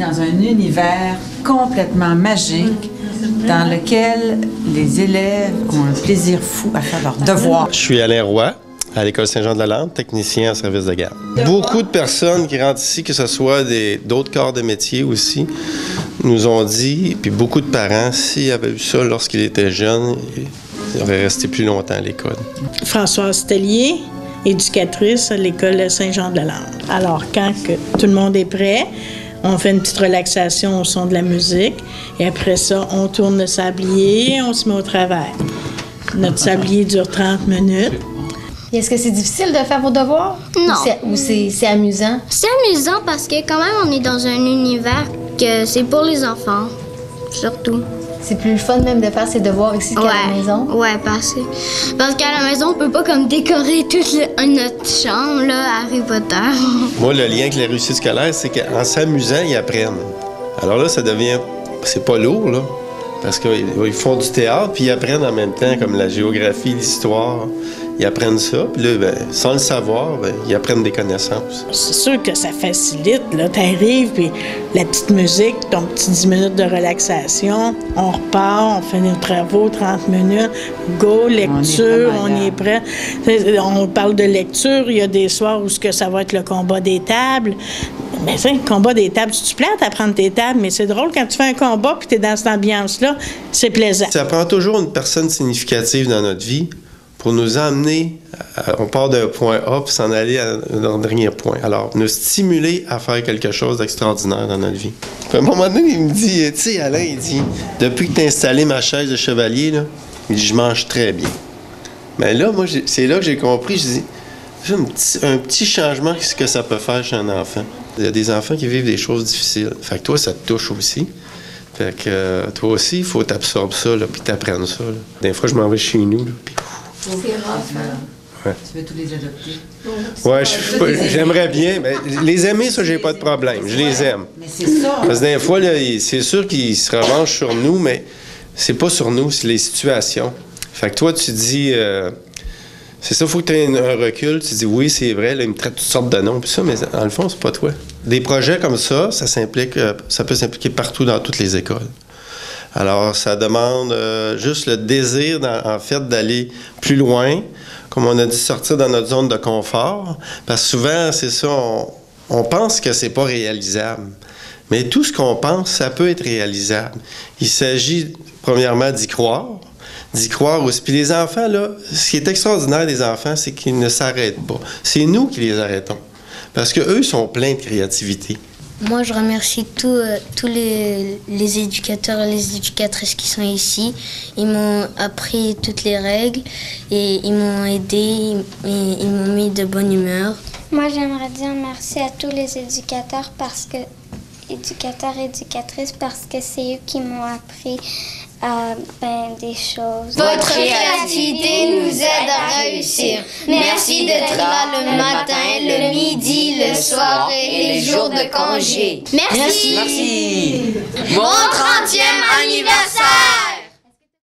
dans un univers complètement magique dans lequel les élèves ont un plaisir fou à faire leurs devoirs. Je suis Alain Roy, à l'École Saint-Jean-de-la-Lande, technicien en service de garde. Beaucoup de personnes qui rentrent ici, que ce soit d'autres corps de métier aussi, nous ont dit, puis beaucoup de parents, s'ils avaient eu ça lorsqu'ils étaient jeunes, ils auraient resté plus longtemps à l'école. Françoise Tellier, éducatrice à l'École Saint-Jean-de-la-Lande. Alors, quand que tout le monde est prêt, on fait une petite relaxation au son de la musique et après ça, on tourne le sablier et on se met au travail. Notre sablier dure 30 minutes. Est-ce que c'est difficile de faire vos devoirs? Non. Ou c'est amusant? C'est amusant parce que quand même, on est dans un univers que c'est pour les enfants, surtout. C'est plus le fun même de faire ses devoirs ici qu'à la maison? Ouais, parce qu'à la maison, on peut pas comme décorer toute notre chambre, là, Harry Potter. Moi, le lien avec la réussite scolaire, c'est qu'en s'amusant, ils apprennent. Alors là, ça devient... C'est pas lourd, là. Parce qu'ils font du théâtre, puis ils apprennent en même temps, comme la géographie, l'histoire. Ils apprennent ça, puis là, sans le savoir, ils apprennent des connaissances. C'est sûr que ça facilite, là. T'arrives, puis la petite musique, ton petit 10 minutes de relaxation, on repart, on fait nos travaux, 30 minutes, go, lecture, on est prêt. On parle de lecture, il y a des soirs où ça va être le combat des tables. Mais c'est le combat des tables, tu te plantes à prendre tes tables, mais c'est drôle quand tu fais un combat puis tu es dans cette ambiance-là, c'est plaisant. Ça prend toujours une personne significative dans notre vie pour nous emmener, on part d'un point A pour s'en aller à un dernier point. Alors, nous stimuler à faire quelque chose d'extraordinaire dans notre vie. Puis à un moment donné, il me dit, tu sais, Alain, il dit, depuis que tu as installé ma chaise de chevalier, là, il dit, je mange très bien. Mais là, moi, c'est là que j'ai compris, je dis, un petit changement, qu'est-ce que ça peut faire chez un enfant? Il y a des enfants qui vivent des choses difficiles. Fait que toi, ça te touche aussi. Fait que toi aussi, il faut t'absorber ça, là, puis t'apprennes ça. Là. Des fois, je m'en vais chez nous, là, puis... C'est rough, hein? Ouais. Tu veux tous les adopter? Ouais, j'aimerais bien. Mais les aimer, ça, j'ai pas de problème. Je les aime. Mais c'est ça. Parce que des fois, là, c'est sûr qu'ils se revanchent sur nous, mais c'est pas sur nous, c'est les situations. Fait que toi, tu dis... c'est ça, il faut que tu aies un recul. Tu dis, oui, c'est vrai, là, ils me traitent toutes sortes de noms, puis ça, mais dans le fond, c'est pas toi. Des projets comme ça, ça peut s'impliquer partout dans toutes les écoles. Alors, ça demande juste le désir, en fait, d'aller plus loin. Comme on a dit, sortir dans notre zone de confort. Parce que souvent, c'est ça, on pense que c'est pas réalisable. Mais tout ce qu'on pense, ça peut être réalisable. Il s'agit, premièrement, d'y croire aussi. Puis les enfants, là, ce qui est extraordinaire des enfants, c'est qu'ils ne s'arrêtent pas. C'est nous qui les arrêtons. Parce qu'eux sont pleins de créativité. Moi, je remercie tous les éducateurs et les éducatrices qui sont ici. Ils m'ont appris toutes les règles et ils m'ont aidé et ils m'ont mis de bonne humeur. Moi, j'aimerais dire merci à tous les éducateurs et éducatrices parce que c'est eux qui m'ont appris des choses. Votre créativité nous aide à réussir. Merci d'être là le matin, le midi, le soir et les jours de congé. Merci. Bon 30e anniversaire!